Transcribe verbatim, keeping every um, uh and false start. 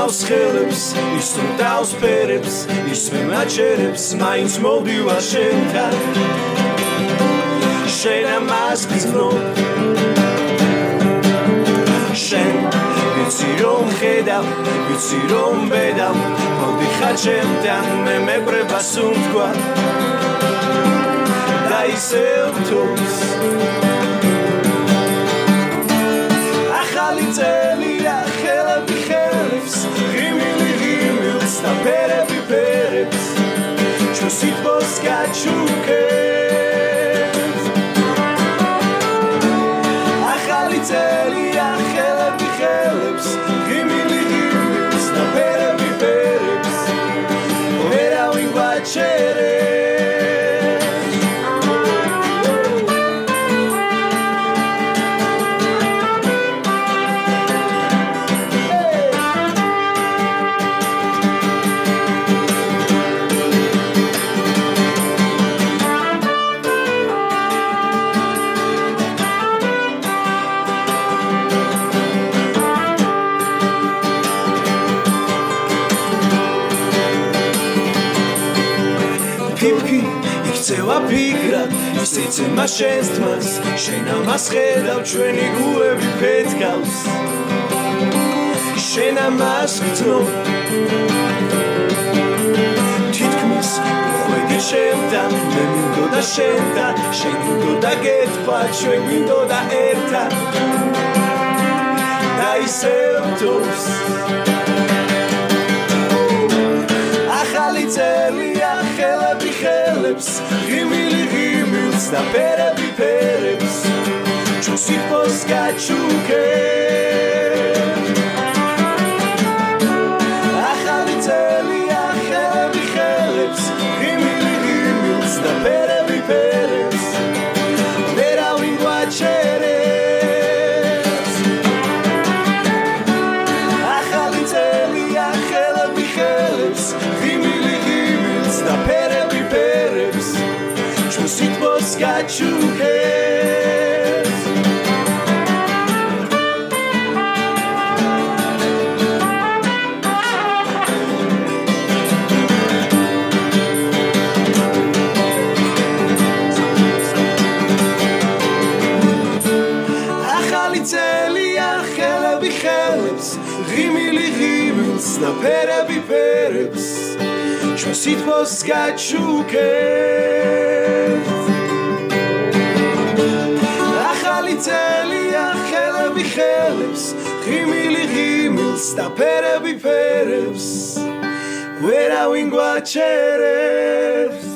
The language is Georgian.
დავს ხელებს ის რომ დავს ფერებს ის მე მაჩერებს მაინც მოვდივა შენთან შენ ამას გძნობ შენ ვიცი რომ ხედავ ვიცი რომ ბედავ მოდიხარ ჩემთან მე მეკრება სუნთქვა და ისევ თავს ახალი წელია ხელები ხელებს ღიმილი ღიმილს და ფერები ფერებს ჩვენ სიტყვას გაჩუქებს ახალი წელია ხელები ხელებს ღიმილი ღიმილს და ფერები ფერებს ვერავინ გვაჩერებს ფიქრად ისიც ема შენს თმას შენ ამას ხედავ ჩვენი გულები ფეთქავს შენ ამას გძნობ თითქმის ხვედი შემთან მე მინდოდა შენთან შენ მინდოდა გეთქვა ჩვენ მინდოდა ერთად და ისევ თავს ახალი წელია ხელები ხელებს ღიმილი ღიმილს და ფერები ფერებს ჩვენ სიტყვას გაჩუქებს ახალი წელია ხელები ხელებს ღიმილი ღიმილს და ფერები ფერებს ვერავინ გვაჩერებს ახალი წელია ხელები ხელებს ღიმილი ღიმილს და ფერები ფერებს ჩვენ სიტყვას გაჩუქებს ახალი წელია ხელები ხელებს ღიმილი ღიმილს და ფერები ფერებს ჩვენ სიტყვას გაჩუქებს ახალი წელია ხელები ხელებს ღიმილი ღიმილს და ფერები ფერებს ვერავინ გვაჩერებს